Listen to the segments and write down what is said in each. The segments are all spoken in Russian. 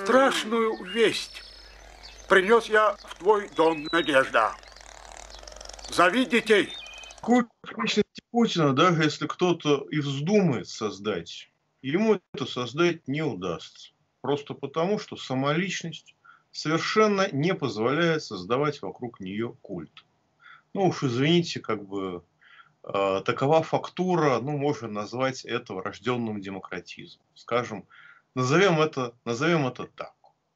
Страшную весть принес я в твой дом, Надежда. Зови детей. Культ личности Путина, даже если кто-то и вздумает создать, ему это создать не удастся. Просто потому, что сама личность совершенно не позволяет создавать вокруг нее культ. Ну уж извините, такова фактура, можно назвать это врожденным демократизмом. Скажем, назовем это так.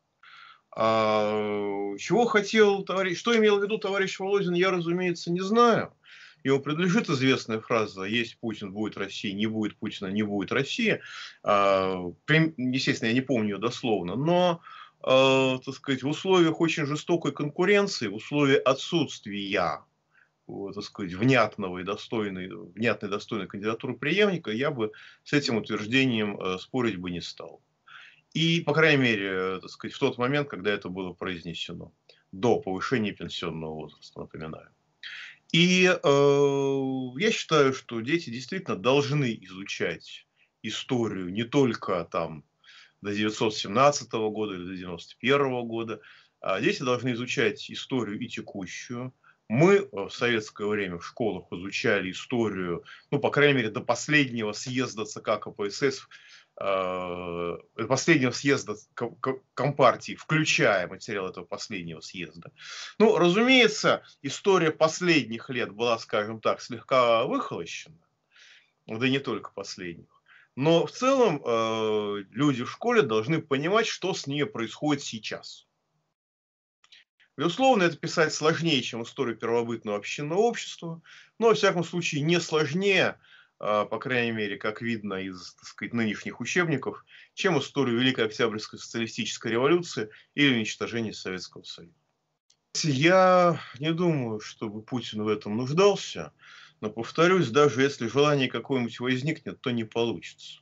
Чего хотел товарищ, что имел в виду товарищ Володин, я, разумеется, не знаю. Ему принадлежит известная фраза: есть Путин, будет Россия, не будет Путина, не будет России. Естественно, я не помню ее дословно, но, так сказать, в условиях очень жестокой конкуренции, в условиях отсутствия, так сказать, внятной, достойной кандидатуры преемника, я бы с этим утверждением спорить бы не стал. И, по крайней мере, так сказать, в тот момент, когда это было произнесено, до повышения пенсионного возраста, напоминаю. И я считаю, что дети действительно должны изучать историю не только там до 1917 года или до 1991 года, а дети должны изучать историю и текущую. Мы в советское время в школах изучали историю, по крайней мере, до последнего съезда ЦК КПСС, последнего съезда Компартии, включая материал этого последнего съезда. Разумеется, история последних лет была, скажем так, слегка выхолощена, да не только последних. Но в целом люди в школе должны понимать, что с ней происходит сейчас. Безусловно, это писать сложнее, чем историю первобытного общинного общества, но, во всяком случае, не сложнее, по крайней мере, как видно из, так сказать, нынешних учебников, чем историю Великой Октябрьской социалистической революции или уничтожения Советского Союза. Я не думаю, чтобы Путин в этом нуждался, но, повторюсь, даже если желание какое-нибудь возникнет, то не получится.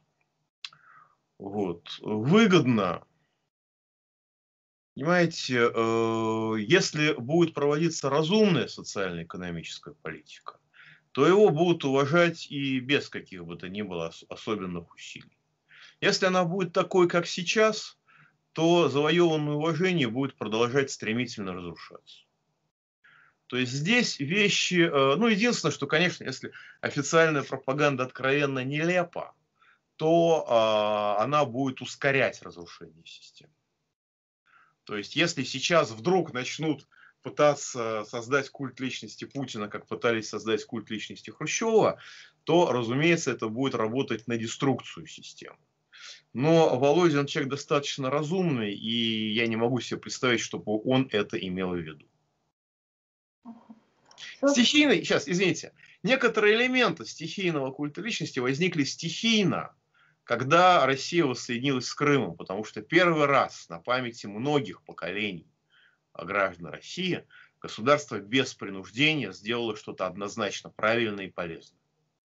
Выгодно, понимаете, если будет проводиться разумная социально-экономическая политика, то его будут уважать и без каких бы то ни было особенных усилий. Если она будет такой, как сейчас, то завоеванное уважение будет продолжать стремительно разрушаться. То есть здесь вещи, единственное, что, конечно, если официальная пропаганда откровенно нелепа, то она будет ускорять разрушение системы. То есть если сейчас вдруг начнут пытаться создать культ личности Путина, как пытались создать культ личности Хрущева, то, разумеется, это будет работать на деструкцию системы. Но Володин человек достаточно разумный, и я не могу себе представить, чтобы он это имел в виду. Стихийный, сейчас, извините, некоторые элементы стихийного культа личности возникли стихийно, когда Россия воссоединилась с Крымом, потому что первый раз на памяти многих поколений граждан России государство без принуждения сделало что-то однозначно правильное и полезное.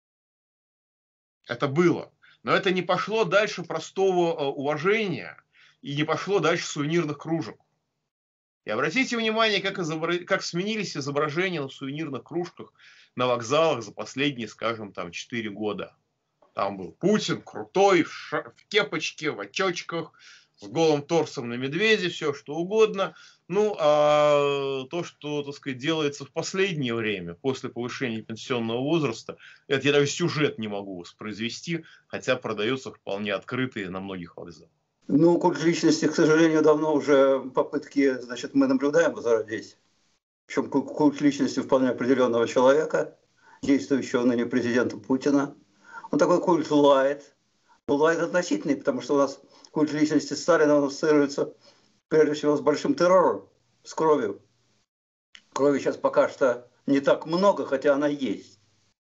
Это было. Но это не пошло дальше простого уважения и не пошло дальше сувенирных кружек. И обратите внимание, как сменились изображения на сувенирных кружках на вокзалах за последние, скажем, 4 года. Там был Путин крутой, в кепочке, в очочках, с голым торсом на медведе, все что угодно. А то, что, так сказать, делается в последнее время, после повышения пенсионного возраста, это я даже сюжет не могу воспроизвести, хотя продается вполне открытые на многих вокзалах. Культ личности, к сожалению, давно уже попытки, мы наблюдаем возродить. Причем культ личности вполне определенного человека, действующего ныне президента Путина. Он такой культ лайт. Лайт относительный, потому что у нас культ личности Сталина он ассоциируется прежде всего с большим террором, с кровью. Крови сейчас пока что не так много, хотя она есть.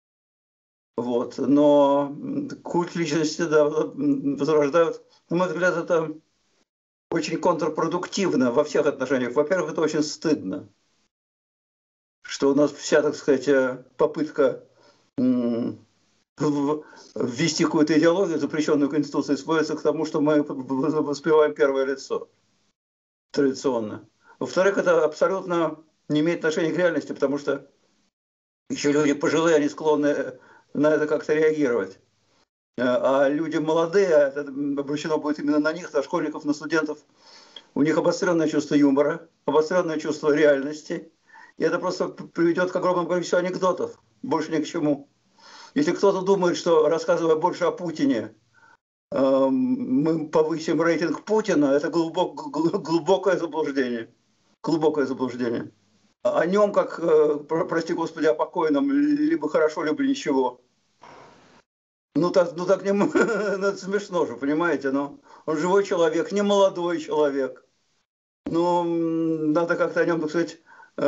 Но культ личности, возрождают. На мой взгляд, это очень контрпродуктивно во всех отношениях. Во-первых, это очень стыдно, что у нас вся, так сказать, попытка ввести какую-то идеологию, запрещенную Конституцией, сводится к тому, что мы воспеваем первое лицо традиционно. Во-вторых, это абсолютно не имеет отношения к реальности, потому что еще люди пожилые, они склонны на это как-то реагировать. А люди молодые, это обращено будет именно на них, на школьников, на студентов, у них обостренное чувство юмора, обостренное чувство реальности. И это просто приведет к огромному количеству анекдотов. Больше ни к чему. Если кто-то думает, что, рассказывая больше о Путине, мы повысим рейтинг Путина, это глубокое заблуждение. Глубокое заблуждение. О нем, как, прости господи, о покойном, либо хорошо, либо ничего. Ну так нему, это смешно же, понимаете? Ну, он живой человек, не молодой человек. Ну, надо как-то о нем, так сказать,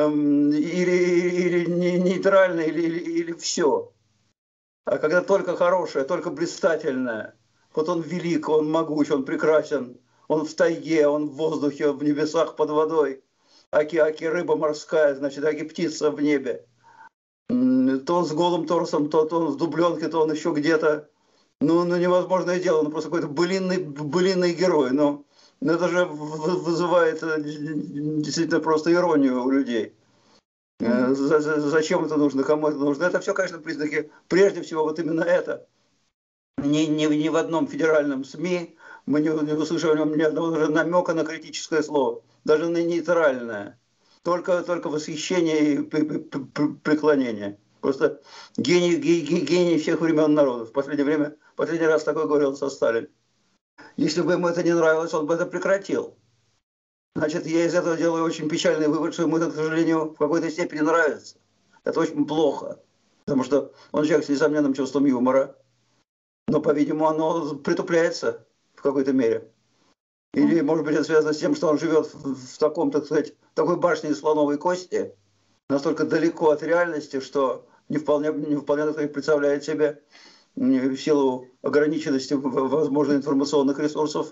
или нейтрально, или все. А когда только хорошее, только блистательное, вот он велик, он могуч, он прекрасен, он в тайге, он в воздухе, в небесах под водой, аки рыба морская, значит, аки птица в небе. То он с голым торсом, то он с дубленкой, то он еще где-то. Ну, невозможное дело, он просто какой-то былинный герой. Но это же вызывает действительно просто иронию у людей. Зачем это нужно, кому это нужно? Это все, конечно, признаки, прежде всего, вот именно это. Ни в одном федеральном СМИ мы не услышали ни одного даже намека на критическое слово, даже на нейтральное. Только восхищение и преклонение. Просто гений всех времен народов. В последний раз такое говорил со Сталин. Если бы ему это не нравилось, он бы это прекратил. Значит, я из этого делаю очень печальный вывод, что ему это, к сожалению, в какой-то степени нравится. Это очень плохо. Потому что он человек с несомненным чувством юмора. Но, по-видимому, оно притупляется в какой-то мере. Или, может быть, это связано с тем, что он живет в таком, так сказать, такой башне из слоновой кости, настолько далеко от реальности, что не вполне так сказать, представляет себе в силу ограниченности возможных информационных ресурсов.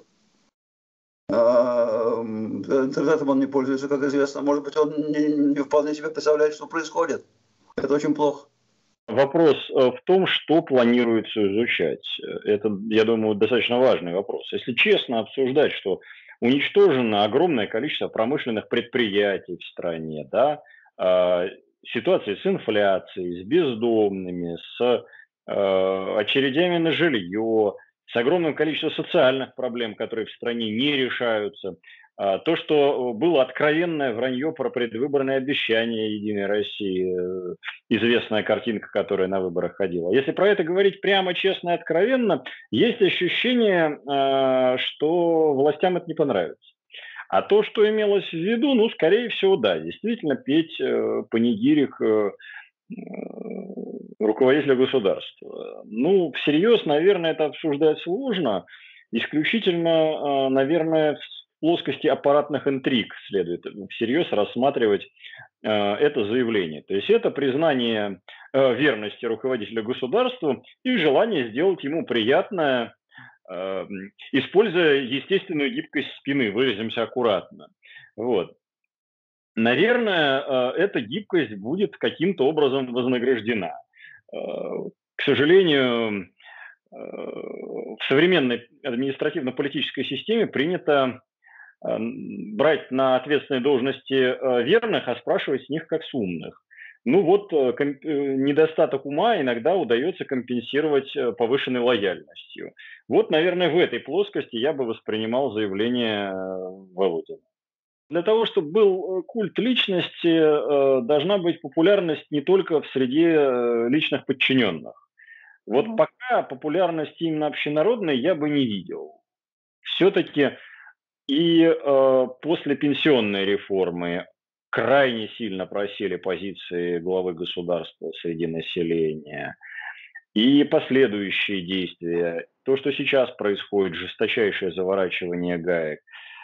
Интернетом он не пользуется, как известно. Может быть, он не вполне себе представляет, что происходит. Это очень плохо. Вопрос в том, что планируется изучать. Это, я думаю, достаточно важный вопрос. Если честно обсуждать, что уничтожено огромное количество промышленных предприятий в стране, да, ситуации с инфляцией, с бездомными, с очередями на жилье, с огромным количеством социальных проблем, которые в стране не решаются. То, что было откровенное вранье про предвыборные обещания «Единой России», известная картинка, которая на выборах ходила. Если про это говорить прямо, честно и откровенно, есть ощущение, что властям это не понравится. А то, что имелось в виду, ну, скорее всего, да, действительно петь панигирик руководителя государства. Ну, всерьез, наверное, это обсуждать сложно. Исключительно, наверное, в плоскости аппаратных интриг следует всерьез рассматривать это заявление. То есть это признание верности руководителя государству и желание сделать ему приятное, используя естественную гибкость спины, выразимся аккуратно. Вот. Наверное, эта гибкость будет каким-то образом вознаграждена. К сожалению, в современной административно-политической системе принято брать на ответственные должности верных, а спрашивать с них как с умных. Ну вот, недостаток ума иногда удается компенсировать повышенной лояльностью. Вот, наверное, в этой плоскости я бы воспринимал заявление Володина. Для того, чтобы был культ личности, должна быть популярность не только в среде личных подчиненных. Вот пока популярность именно общенародной я бы не видел. Все-таки и после пенсионной реформы крайне сильно просели позиции главы государства среди населения. И последующие действия, то, что сейчас происходит, жесточайшее заворачивание гаек,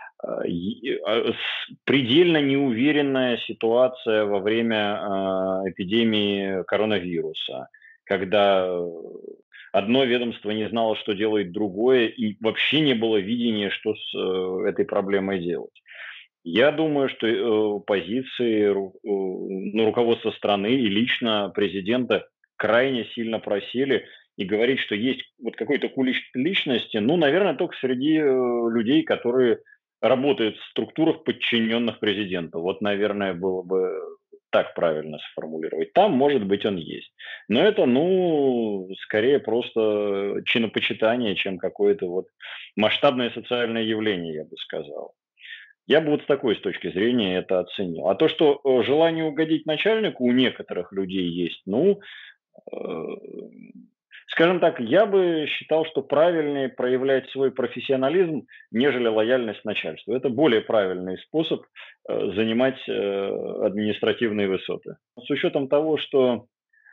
предельно неуверенная ситуация во время эпидемии коронавируса, когда одно ведомство не знало, что делает другое, и вообще не было видения, что с этой проблемой делать. Я думаю, что позиции руководства страны и лично президента крайне сильно просели, и говорить, что есть вот какой-то культ личности, ну, наверное, только среди людей, которые работают в структурах, подчиненных президенту. Вот, наверное, было бы так правильно сформулировать. Там, может быть, он есть. Но это, ну, скорее просто чинопочитание, чем какое-то вот масштабное социальное явление, я бы сказал. Я бы вот с такой точки зрения это оценил. А то, что желание угодить начальнику у некоторых людей есть, ну, э, скажем так, я бы считал, что правильнее проявлять свой профессионализм, нежели лояльность начальству. Это более правильный способ занимать административные высоты. С учетом того, что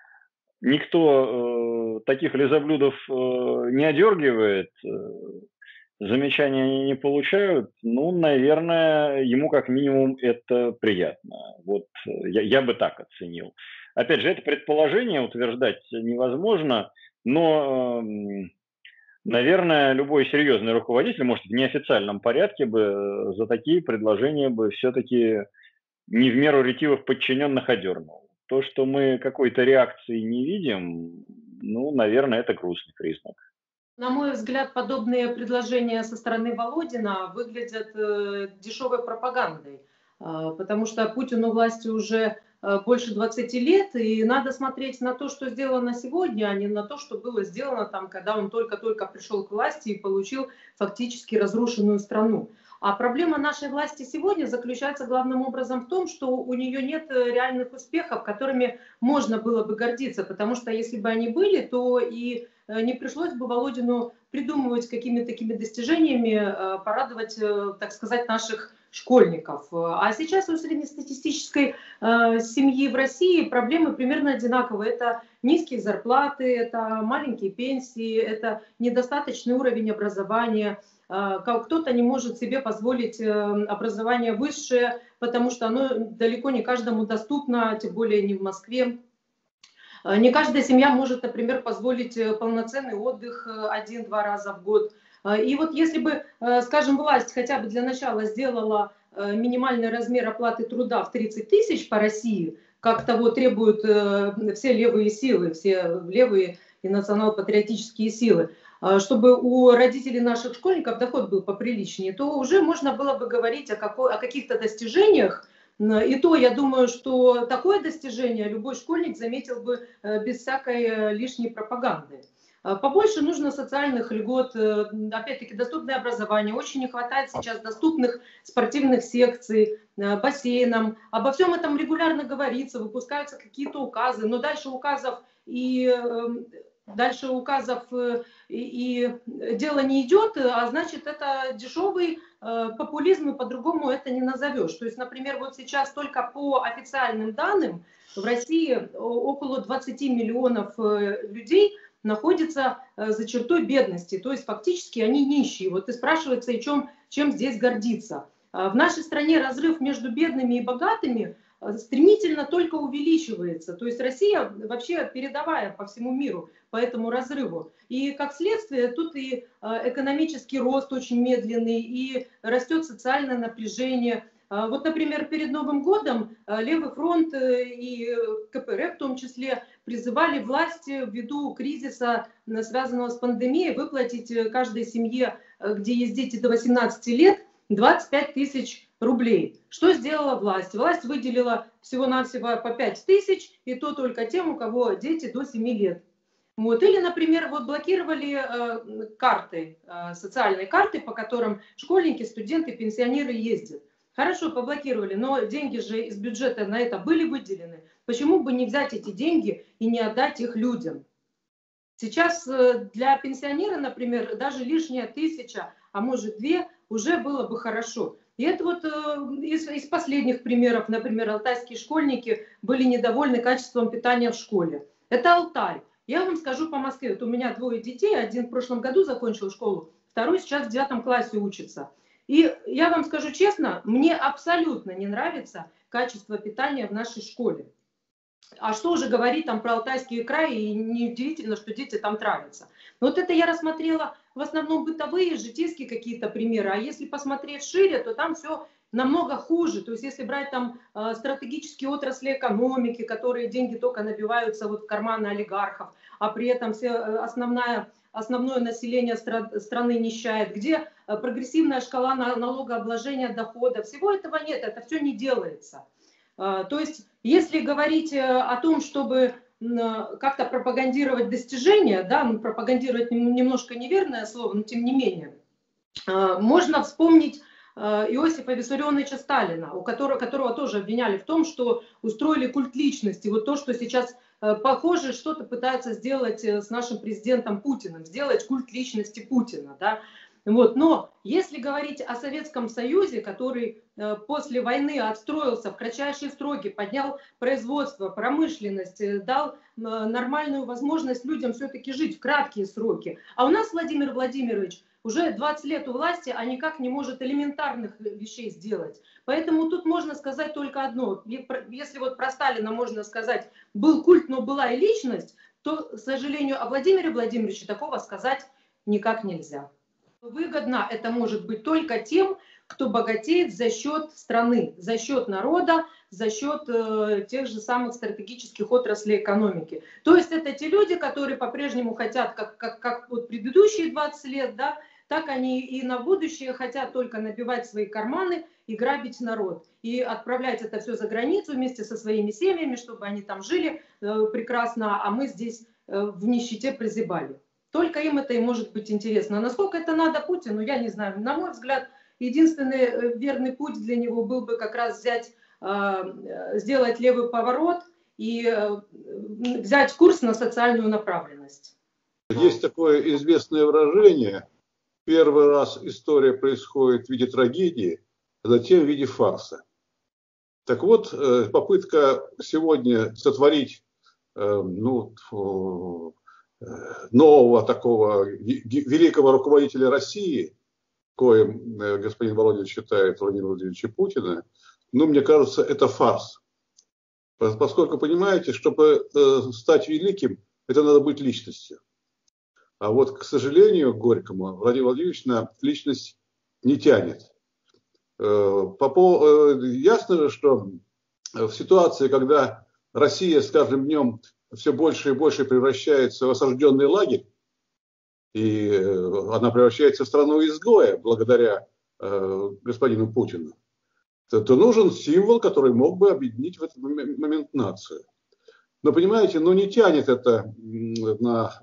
никто таких лизоблюдов не одергивает, замечания они не получают, ну, наверное, ему как минимум это приятно. Вот я бы так оценил. Опять же, это предположение утверждать невозможно, но, наверное, любой серьезный руководитель, может, в неофициальном порядке бы за такие предложения бы все-таки не в меру ретивых подчиненных одернул. То, что мы какой-то реакции не видим, ну, наверное, это грустный признак. На мой взгляд, подобные предложения со стороны Володина выглядят дешевой пропагандой, потому что Путину власти уже больше 20 лет, и надо смотреть на то, что сделано сегодня, а не на то, что было сделано там, когда он только-только пришел к власти и получил фактически разрушенную страну. А проблема нашей власти сегодня заключается главным образом в том, что у нее нет реальных успехов, которыми можно было бы гордиться, потому что если бы они были, то и не пришлось бы Володину придумывать какими-то такими достижениями, порадовать, так сказать, наших школьников. А сейчас у среднестатистической семьи в России проблемы примерно одинаковые. Это низкие зарплаты, это маленькие пенсии, это недостаточный уровень образования. Кто-то не может себе позволить образование высшее, потому что оно далеко не каждому доступно, тем более не в Москве. Не каждая семья может, например, позволить полноценный отдых 1-2 раза в год. И вот если бы, скажем, власть хотя бы для начала сделала минимальный размер оплаты труда в 30 тысяч по России, как того требуют все левые силы, все левые и национал-патриотические силы, чтобы у родителей наших школьников доход был поприличнее, то уже можно было бы говорить о каких-то достижениях. И то, я думаю, что такое достижение любой школьник заметил бы без всякой лишней пропаганды. Побольше нужно социальных льгот, опять-таки доступное образование. Очень не хватает сейчас доступных спортивных секций, бассейнов. Обо всем этом регулярно говорится, выпускаются какие-то указы, но дальше указов и дело не идет, а значит, это дешевый популизм, и по-другому это не назовешь. То есть, например, вот сейчас только по официальным данным в России около 20 миллионов людей находятся за чертой бедности, то есть фактически они нищие. Вот и спрашивается, и чем здесь гордиться. В нашей стране разрыв между бедными и богатыми стремительно только увеличивается. То есть Россия вообще передовая по всему миру по этому разрыву. И как следствие тут и экономический рост очень медленный, и растет социальное напряжение. Вот, например, перед Новым годом Левый фронт и КПРФ в том числе призывали власти ввиду кризиса, связанного с пандемией, выплатить каждой семье, где есть дети до 18 лет, 25 тысяч рублей. Что сделала власть? Власть выделила всего-навсего по 5 тысяч, и то только тем, у кого дети до 7 лет. Вот. Или, например, вот блокировали карты, социальные карты, по которым школьники, студенты, пенсионеры ездят. Хорошо, поблокировали, но деньги же из бюджета на это были выделены. Почему бы не взять эти деньги и не отдать их людям? Сейчас для пенсионера, например, даже лишняя 1000, а может 2, уже было бы хорошо. И это вот из последних примеров, например, алтайские школьники были недовольны качеством питания в школе. Это Алтай. Я вам скажу по Москве, вот у меня 2 детей, один в прошлом году закончил школу, второй сейчас в 9 классе учится. И я вам скажу честно, мне абсолютно не нравится качество питания в нашей школе. А что уже говорить там про Алтайский край, и неудивительно, что дети там травятся. Но вот это я рассмотрела в основном бытовые, житейские какие-то примеры. А если посмотреть шире, то там все намного хуже. То есть если брать там стратегические отрасли экономики, которые деньги только набиваются вот в карманы олигархов, а при этом основное население страны нищает, где прогрессивная шкала налогообложения дохода, всего этого нет, это все не делается. То есть, если говорить о том, чтобы как-то пропагандировать достижения, да, пропагандировать немножко неверное слово, но тем не менее, можно вспомнить Иосифа Виссарионовича Сталина, которого тоже обвиняли в том, что устроили культ личности. Вот то, что сейчас похоже, что-то пытаются сделать с нашим президентом Путиным, сделать культ личности Путина. Да? Вот. Но если говорить о Советском Союзе, который после войны отстроился в кратчайшие сроки, поднял производство, промышленность, дал нормальную возможность людям все-таки жить в краткие сроки. А у нас Владимир Владимирович уже 20 лет у власти, а никак не может элементарных вещей сделать. Поэтому тут можно сказать только одно. Если вот про Сталина можно сказать, был культ, но была и личность, то, к сожалению, о Владимире Владимировиче такого сказать никак нельзя. Выгодно это может быть только тем, кто богатеет за счет страны, за счет народа, за счет тех же самых стратегических отраслей экономики. То есть это те люди, которые по-прежнему хотят, как вот предыдущие 20 лет, да, так они и на будущее хотят только набивать свои карманы и грабить народ. И отправлять это все за границу вместе со своими семьями, чтобы они там жили прекрасно, а мы здесь в нищете прозябали. Только им это и может быть интересно. А насколько это надо Путину, я не знаю. На мой взгляд, единственный верный путь для него был бы как раз сделать левый поворот и взять курс на социальную направленность. Есть такое известное выражение: первый раз история происходит в виде трагедии, а затем в виде фарса. Так вот, попытка сегодня сотворить нового такого великого руководителя России, коим господин Володин считает Владимира Владимировича Путина, мне кажется, это фарс. Поскольку, понимаете, чтобы стать великим, это надо быть личностью. А вот, к сожалению, горькому, Владимир Владимирович на личность не тянет. Ясно же, что в ситуации, когда Россия с каждым днем все больше и больше превращается в осажденный лагерь, и она превращается в страну-изгоя благодаря господину Путину, то нужен символ, который мог бы объединить в этот момент нацию. Но, понимаете, не тянет это на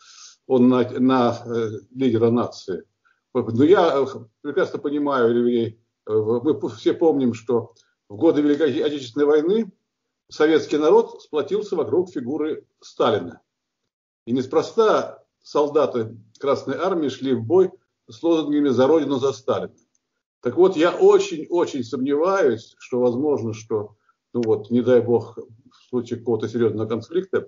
лидера нации. Но я прекрасно понимаю, мы все помним, что в годы Великой Отечественной войны советский народ сплотился вокруг фигуры Сталина. И неспроста солдаты Красной Армии шли в бой с лозунгами «За Родину, за Сталина». Так вот, я очень-очень сомневаюсь, что возможно, что, не дай бог, в случае какого-то серьезного конфликта,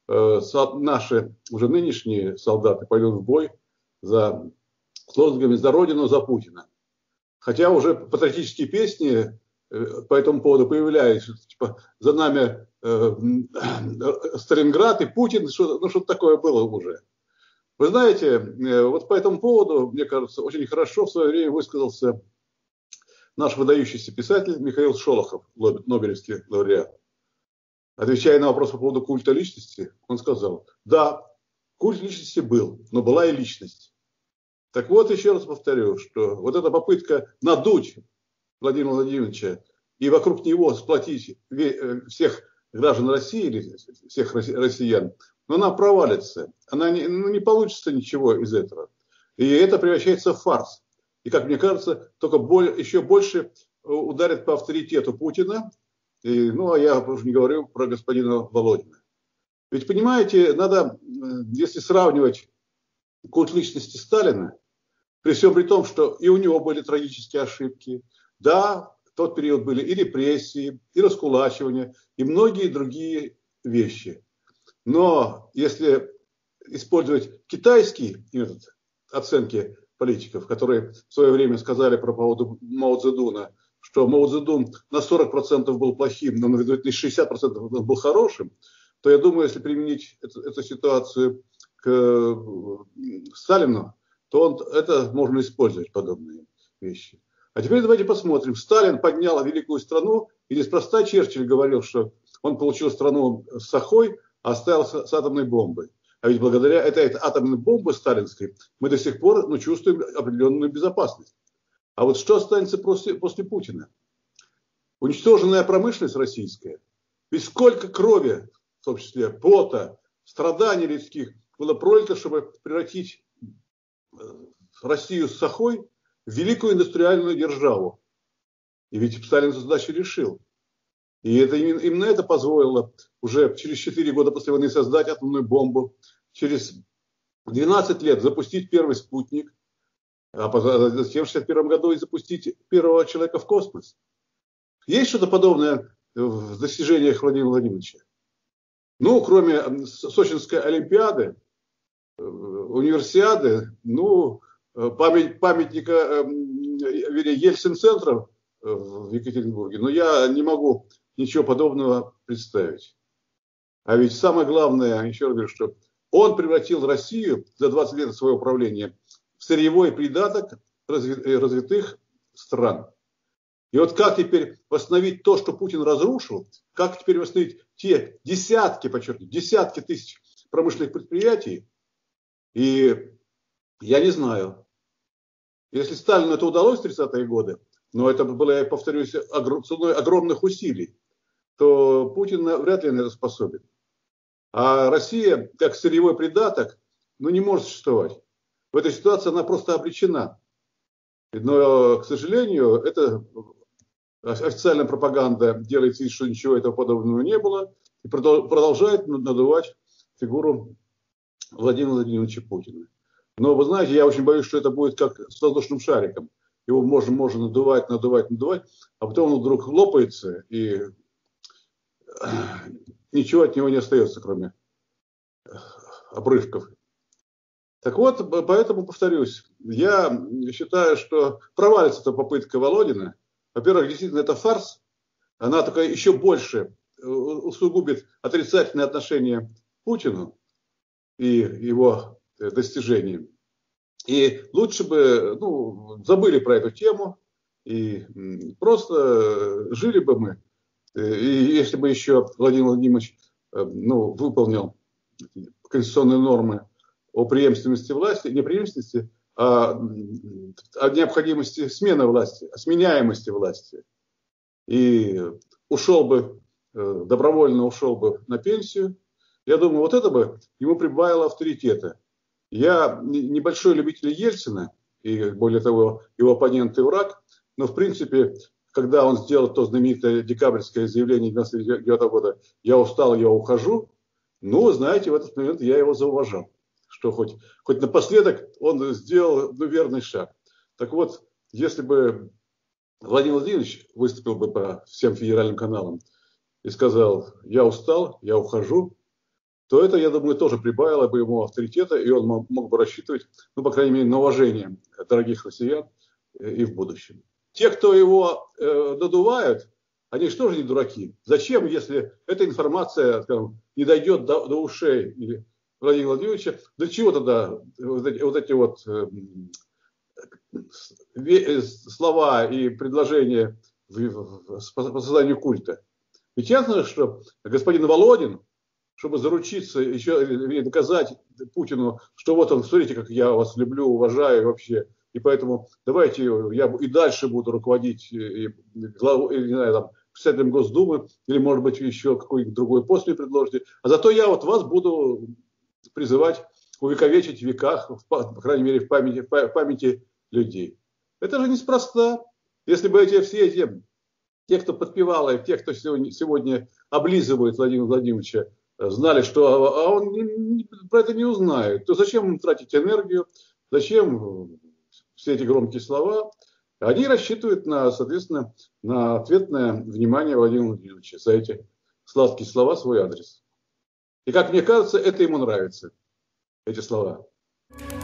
наши уже нынешние солдаты пойдут в бой с лозунгами «За Родину, за Путина». Хотя уже патриотические песни по этому поводу появлялись, типа «За нами Сталинград и Путин», что-то такое было уже. Вы знаете, вот по этому поводу, мне кажется, очень хорошо в свое время высказался наш выдающийся писатель Михаил Шолохов, нобелевский лауреат. Отвечая на вопрос по поводу культа личности, он сказал: да, культ личности был, но была и личность. Так вот, еще раз повторю, что вот эта попытка надуть Владимира Владимировича и вокруг него сплотить всех граждан России или всех россиян, она провалится. Она не получится ничего из этого. И это превращается в фарс. И, как мне кажется, только еще больше ударит по авторитету Путина. А я уже не говорю про господина Володина. Ведь, понимаете, надо, если сравнивать культ личности Сталина, при всем при том, что и у него были трагические ошибки, да, в тот период были и репрессии, и раскулачивания, и многие другие вещи. Но если использовать китайский метод оценки политиков, которые в свое время сказали про поводу Мао Цзэдуна, что Мао Цзэдун на 40% был плохим, но на 60% был хорошим, то я думаю, если применить эту ситуацию к Сталину, то это можно использовать, подобные вещи. А теперь давайте посмотрим. Сталин поднял великую страну, и неспроста Черчилль говорил, что он получил страну с сахой, а оставил с атомной бомбой. А ведь благодаря этой атомной бомбе сталинской мы до сих пор чувствуем определенную безопасность. А вот что останется после Путина? Уничтоженная промышленность российская. Ведь сколько крови, в том числе пота, страданий людских было пролито, чтобы превратить Россию с сахой в великую индустриальную державу. И ведь Сталин эту задачу решил. И это, именно это позволило уже через 4 года после войны создать атомную бомбу, через 12 лет запустить первый спутник, а затем в 1961 году и запустить первого человека в космос. Есть что-то подобное в достижениях Владимира Владимировича? Ну, кроме Сочинской Олимпиады, универсиады, ну, памятника Ельцин-центра в Екатеринбурге, но я не могу ничего подобного представить. А ведь самое главное, еще раз говорю, что он превратил Россию за 20 лет своего правления в сырьевой придаток развитых стран. И вот как теперь восстановить то, что Путин разрушил, как теперь восстановить те десятки, подчеркиваю, десятки тысяч промышленных предприятий, и я не знаю. Если Сталину это удалось в 30-е годы, но это было, я повторюсь, ценой огромных усилий, то Путин вряд ли на это способен. А Россия, как сырьевой придаток, ну, не может существовать. В этой ситуации она просто обречена. Но, к сожалению, это официальная пропаганда делает вид, что ничего этого подобного не было, и продолжает надувать фигуру Владимира Владимировича Путина. Но, вы знаете, я очень боюсь, что это будет как с воздушным шариком. Его можно надувать, а потом он вдруг лопается, и ничего от него не остается, кроме обрывков. Так вот, поэтому повторюсь, я считаю, что провалится эта попытка Володина. Во-первых, действительно, это фарс. Она только еще больше усугубит отрицательное отношение к Путину и его достижениям. И лучше бы забыли про эту тему и просто жили бы мы. И если бы еще Владимир Владимирович выполнил конституционные нормы о преемственности власти, не преемственности, а о необходимости смены власти, о сменяемости власти. И добровольно ушел бы на пенсию. Я думаю, вот это бы ему прибавило авторитета. Я небольшой любитель Ельцина, и более того, его оппонент и враг, но в принципе, когда он сделал то знаменитое декабрьское заявление 1999 года «Я устал, я ухожу», знаете, в этот момент я его зауважал, что хоть напоследок он сделал верный шаг. Так вот, если бы Владимир Владимирович выступил бы по всем федеральным каналам и сказал «Я устал, я ухожу», то это, я думаю, тоже прибавило бы ему авторитета, и он мог бы рассчитывать, по крайней мере, на уважение дорогих россиян и в будущем. Те, кто его надувают, они же тоже не дураки. Зачем, если эта информация, скажем, не дойдет до ушей Владимира Владимировича, для чего тогда вот эти слова и предложения по созданию культа? Ведь ясно, что господин Володин, чтобы заручиться, еще доказать Путину, что вот он, смотрите, как я вас люблю, уважаю вообще, и поэтому давайте я и дальше буду руководить председателем Госдумы, или, может быть, еще какой-нибудь другой пост мне предложите, а зато я вот вас буду призывать увековечить в веках, по крайней мере, в памяти людей. Это же неспроста. Если бы те, кто подпевал, и те, кто сегодня облизывает Владимира Владимировича, знали, что он про это не узнает, то зачем тратить энергию, зачем все эти громкие слова? Они рассчитывают, соответственно, на ответное внимание Владимира Владимировича за эти сладкие слова в свой адрес. И, как мне кажется, это ему нравится, эти слова.